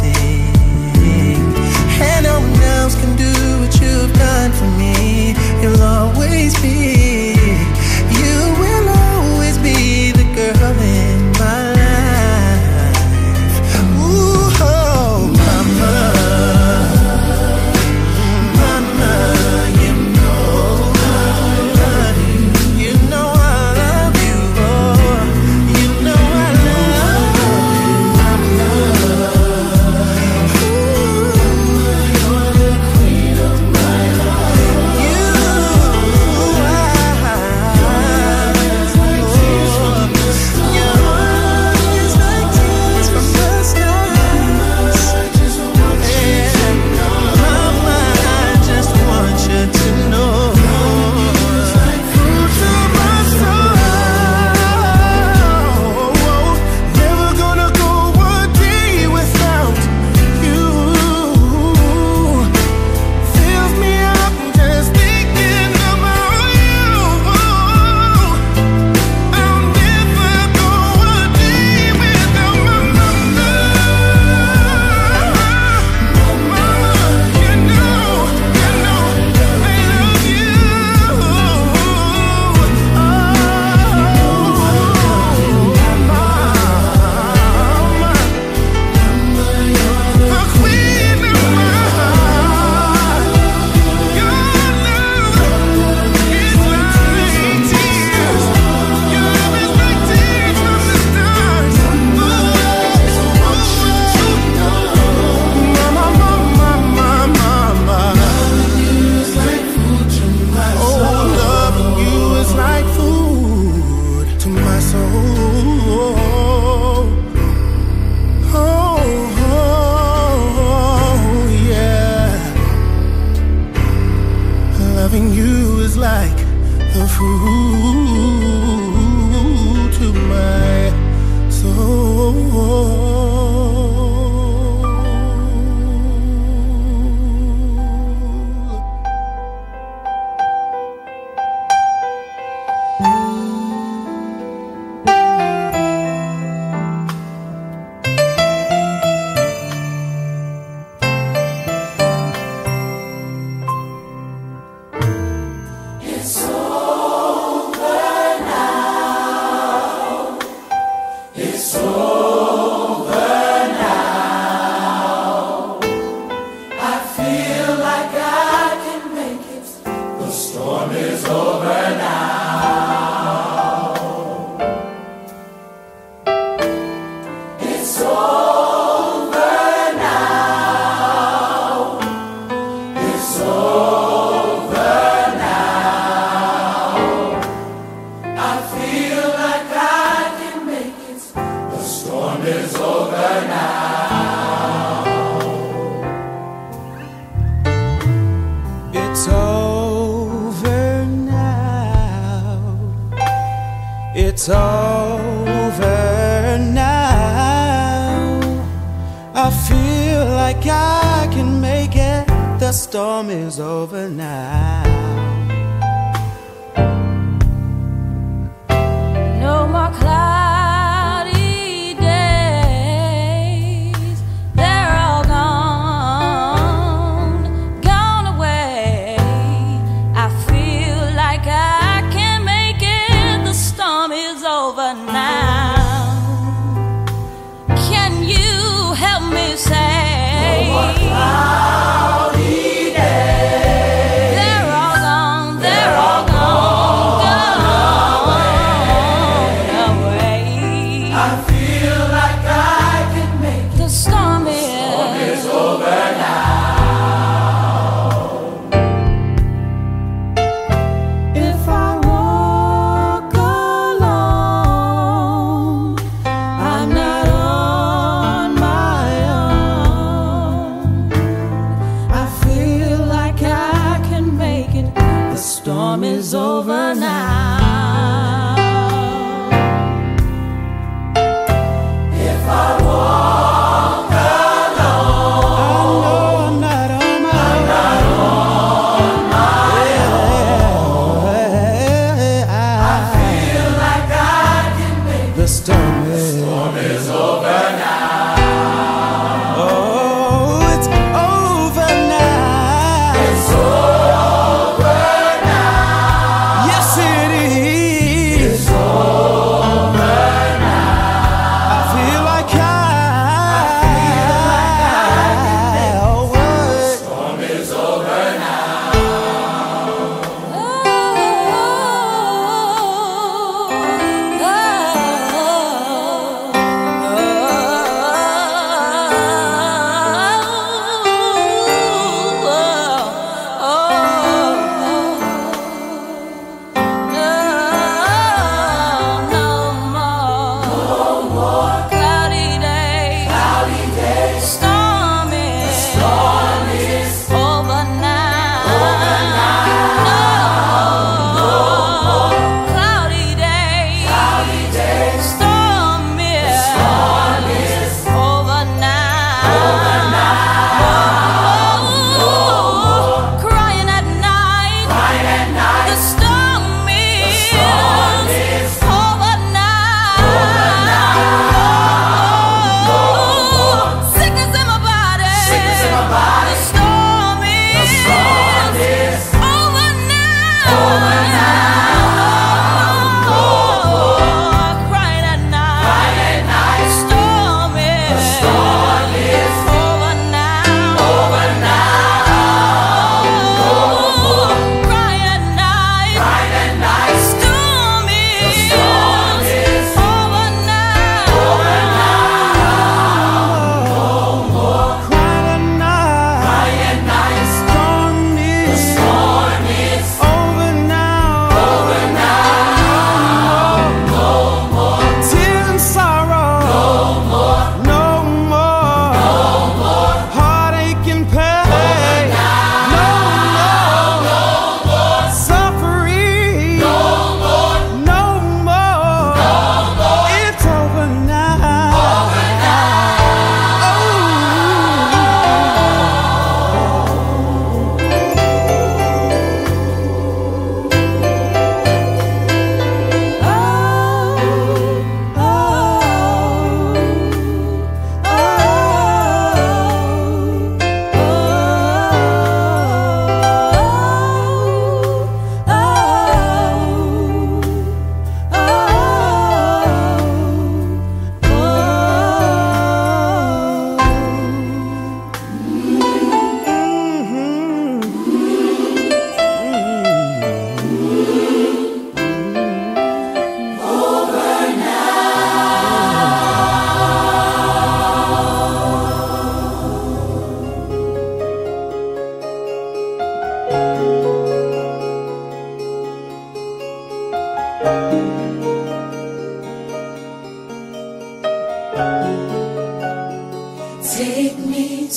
and no one else can do what you've done for me. You'll always be, you will always be the girl in my life. Ooh, oh, mama, mama, you know I love you. Oh, you know I love you, mama. You're the queen of my heart. You It's over now. I feel like I can make it. The storm is over now. No more cloudy days. They're all gone, gone away. I feel like I can make it. The storm is over now. Can you help me say? No more cloudy days. They're all gone, they're all gone, gone away.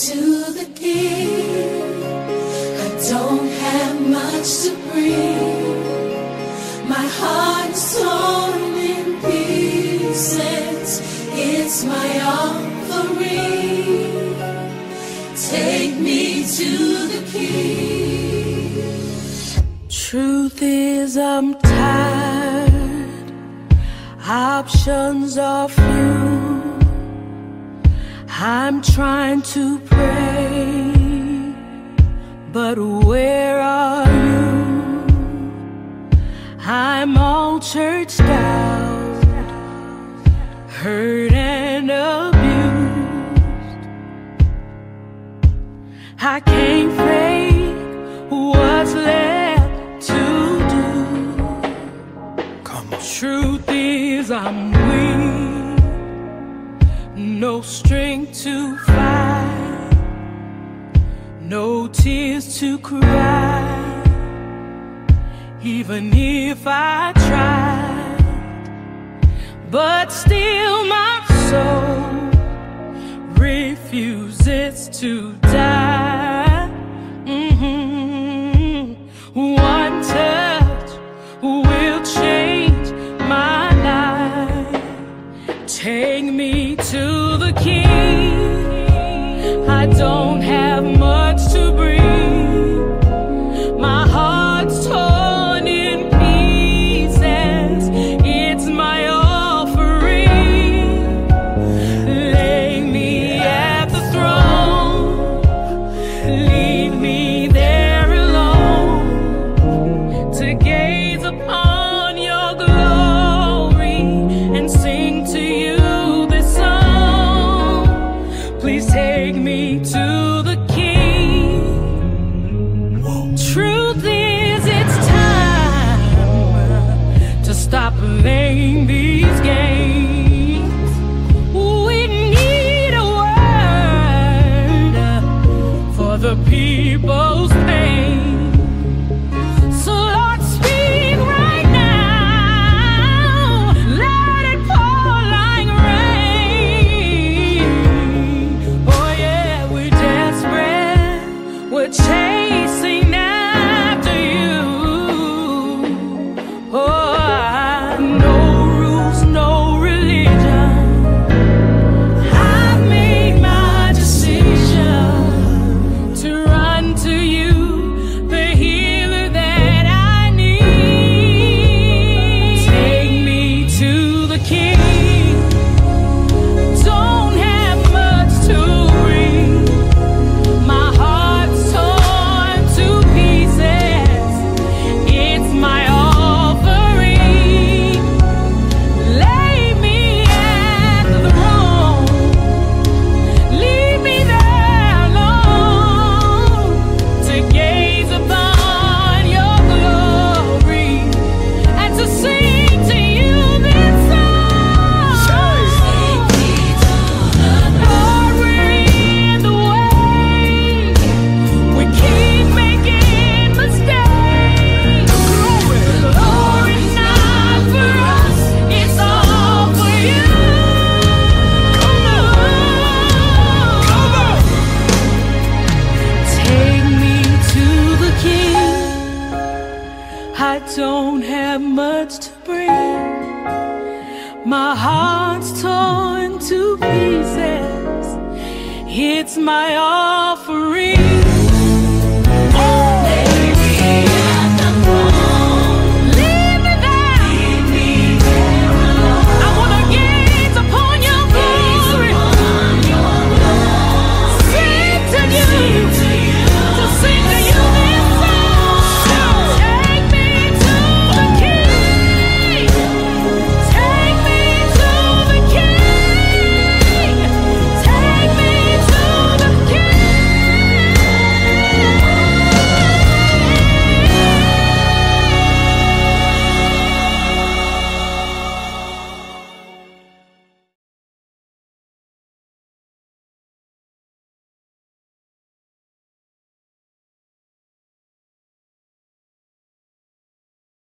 to the King. I don't have much to bring. My heart's torn in pieces. It's my offering. Take me to the King. Truth is, I'm tired. Options are few. I'm trying to pray, but where are you? I'm all churched out, hurt and abused. I can't fake what's left to do. Come on. Truth is, I'm weak, no strength to fight, no tears to cry. Even if I tried, but still my soul refuses to die. One touch will change my life. Take me to the King. I don't have much to bring. My heart's torn in pieces. It's my offering. Lay me at the throne. Leave me there alone to gaze upon your glory and sing to you this song. Please take me to the King. Truth is, it's time to stop playing these games. We need a word for the people's pain. So Lord, speak right now. Let it pour like rain. Oh yeah, we're desperate. We're chasing after you. Oh, no rules, no religion. I've made my decision to run to you, the healer that I need. Take me to the King. Don't have much to bring. My heart's torn to pieces. It's my offering. Lay me at the throne. Leave me there alone to gaze upon your glory and to sing to you this song. Lord, we're in the way. We keep making mistakes. Glory's not for us, it's all for you. Take me to the King. I don't have much to bring. My heart's torn to pieces. It's my offering.